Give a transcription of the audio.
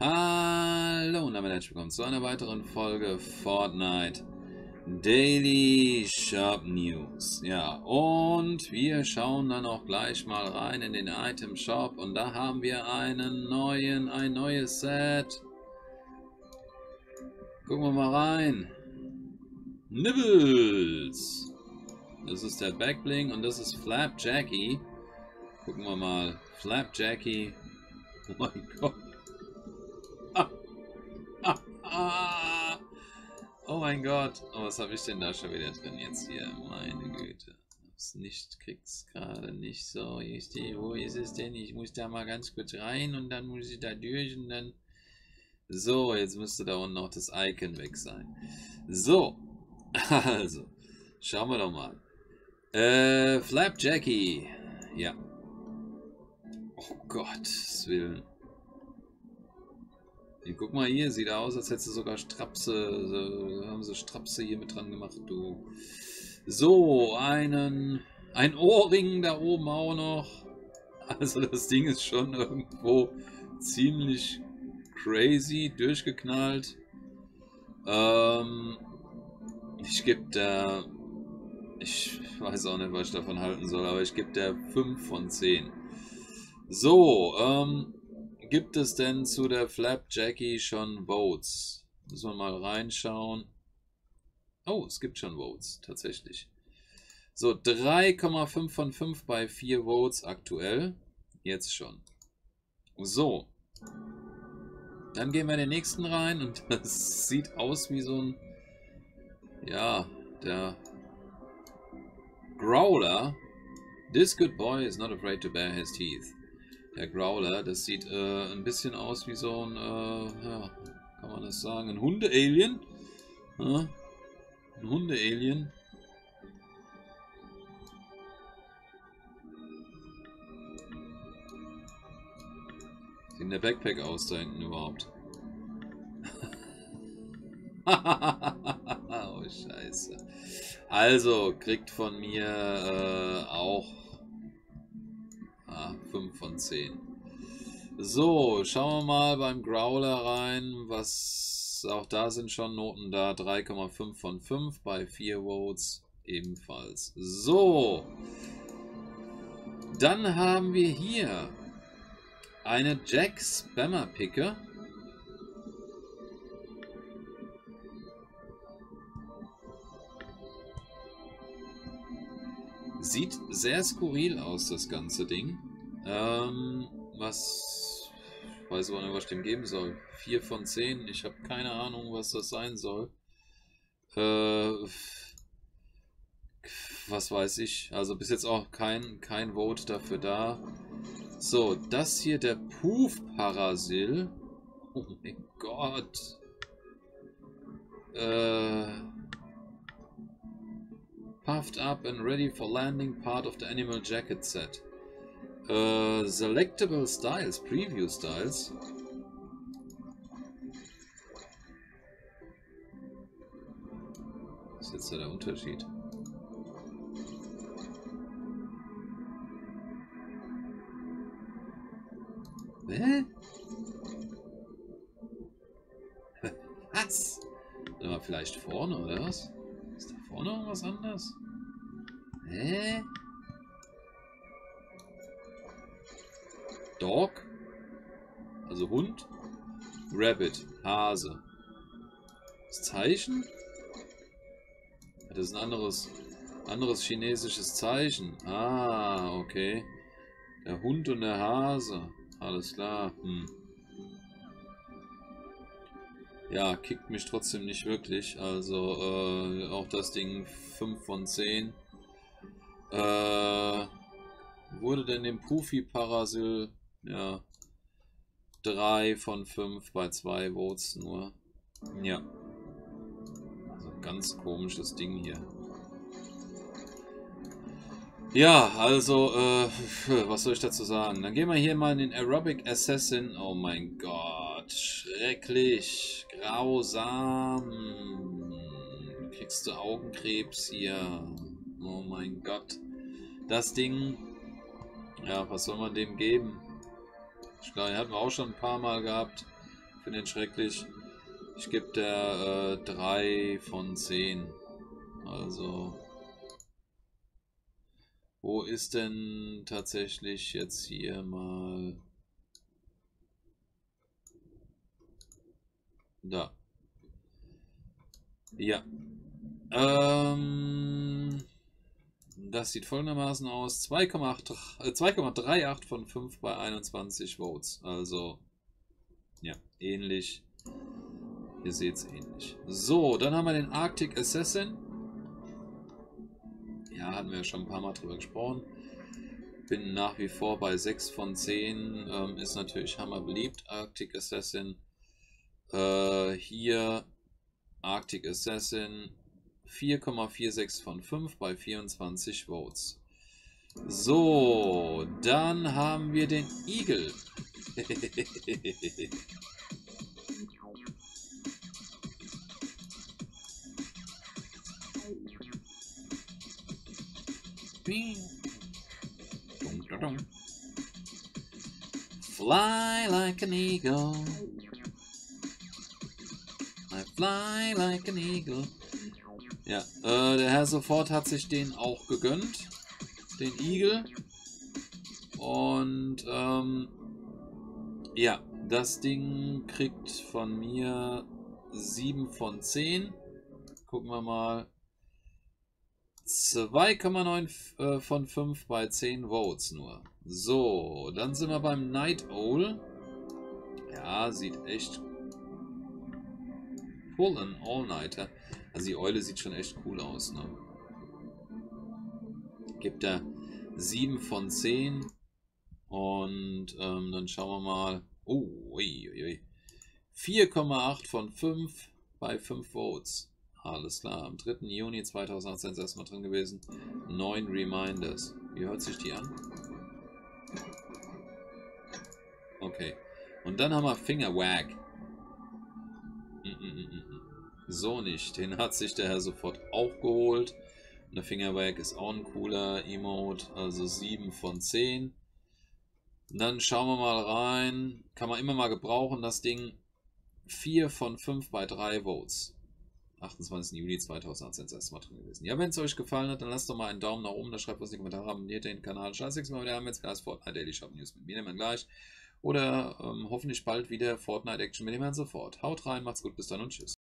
Hallo und damit herzlich willkommen zu einer weiteren Folge Fortnite Daily Shop News. Ja, und wir schauen dann auch gleich mal rein in den Item Shop und da haben wir ein neues Set. Gucken wir mal rein. Nibbles. Das ist der Backbling und das ist Flapjackie. Gucken wir mal. Flapjackie. Oh mein Gott. Oh mein Gott. Oh, was habe ich denn da schon wieder drin jetzt hier? Meine Güte. Das nicht krieg's gerade nicht so. Wo ist es denn? Ich muss da mal ganz kurz rein und dann muss ich da durch und dann. So, jetzt müsste da unten noch das Icon weg sein. So. Also. Schauen wir doch mal. Flapjackie. Ja. Oh Gottes Willen. Guck mal hier, sieht aus, als hätte sie sogar Strapse, haben sie Strapse hier mit dran gemacht, du. So, ein Ohrring da oben auch noch. Also das Ding ist schon irgendwo ziemlich crazy, durchgeknallt. Ich gebe da, ich weiß auch nicht, was ich davon halten soll, aber ich gebe da 5 von 10. So, gibt es denn zu der Flapjackie schon Votes? Müssen wir mal reinschauen. Oh, es gibt schon Votes, tatsächlich. So, 3,5 von 5 bei 4 Votes aktuell. Jetzt schon. So. Dann gehen wir in den nächsten rein und das sieht aus wie so ein... Ja, der Growler. This good boy is not afraid to bare his teeth. Der Growler, das sieht ein bisschen aus wie so ein, ja, kann man das sagen, ein Hunde-Alien. Ja, ein Hunde-Alien. Sieht der Backpack aus da hinten überhaupt? Oh, scheiße. Also, kriegt von mir auch 5 von 10. So, schauen wir mal beim Growler rein, was auch da sind schon Noten da, 3,5 von 5 bei 4 Votes ebenfalls. So, dann haben wir hier eine Jack Spammer Picke. Sieht sehr skurril aus, das ganze Ding. Was... Ich weiß aber nicht, was ich dem geben soll. 4 von 10. Ich habe keine Ahnung, was das sein soll. Was weiß ich. Also bis jetzt auch kein Vote dafür da. So, das hier der Poof Parasil. Oh mein Gott. Puffed up and ready for landing, part of the animal jacket set. Selectable styles, preview styles. Was ist jetzt da der Unterschied? Hä? Was? Sind wir vielleicht vorne oder was? Ist da vorne irgendwas anderes? Hä? Dog? Also Hund? Rabbit. Hase. Das Zeichen? Das ist ein anderes chinesisches Zeichen. Ah, okay. Der Hund und der Hase. Alles klar. Ja, kickt mich trotzdem nicht wirklich. Also auch das Ding 5 von 10. Wurde denn dem Puffy Parasil, ja, 3 von 5 bei 2 Votes nur. Ja. Also ganz komisches Ding hier. Ja, also, was soll ich dazu sagen? Dann gehen wir hier mal in den Aerobic Assassin. Oh mein Gott, schrecklich, grausam. Kriegst du Augenkrebs hier. Oh mein Gott. Das Ding, ja, was soll man dem geben? Ich glaube, den hatten wir auch schon ein paar Mal gehabt. finde ihn schrecklich. Ich gebe der 3 von 10. Also, wo ist denn tatsächlich jetzt hier mal... Da. Ja. Das sieht folgendermaßen aus. 2,38 von 5 bei 21 Votes. Also, ja, ähnlich. Ihr seht es ähnlich. So, dann haben wir den Arctic Assassin. Ja, hatten wir ja schon ein paar Mal drüber gesprochen. Bin nach wie vor bei 6 von 10. Ist natürlich hammerbeliebt, Arctic Assassin. Hier Arctic Assassin 4,46 von 5 bei 24 Votes. So, dann haben wir den Eagle. Fly like an eagle. I fly like an eagle. Ja, der Herr Sofort hat sich den auch gegönnt. Den Eagle. Und ja, das Ding kriegt von mir 7 von 10. Gucken wir mal. 2,9 von 5 bei 10 Votes nur. So, dann sind wir beim Night Owl. Ja, sieht echt cool, ein All-Nighter. Also die Eule sieht schon echt cool aus, ne? Gibt er 7 von 10. Und dann schauen wir mal. Oh, 4,8 von 5 bei 5 Votes. Alles klar, am 3. Juni 2018 ist erstmal drin gewesen. 9 Reminders. Wie hört sich die an? Okay. Und dann haben wir Fingerwag. So nicht. Den hat sich der Herr Sofort auch geholt. Und der Fingerwag ist auch ein cooler Emote. Also 7 von 10. Und dann schauen wir mal rein. Kann man immer mal gebrauchen, das Ding. 4 von 5 bei 3 Votes. 28. Juli 2018 ist erstmal drin gewesen. Ja, wenn es euch gefallen hat, dann lasst doch mal einen Daumen nach oben, da schreibt was in die Kommentare, abonniert den Kanal. Scheiß mal wieder, haben jetzt gleich Fortnite Daily Shop News mit mir, nehmen wir gleich. Oder hoffentlich bald wieder Fortnite Action mit dem Herrn Sofort. Haut rein, macht's gut, bis dann und tschüss.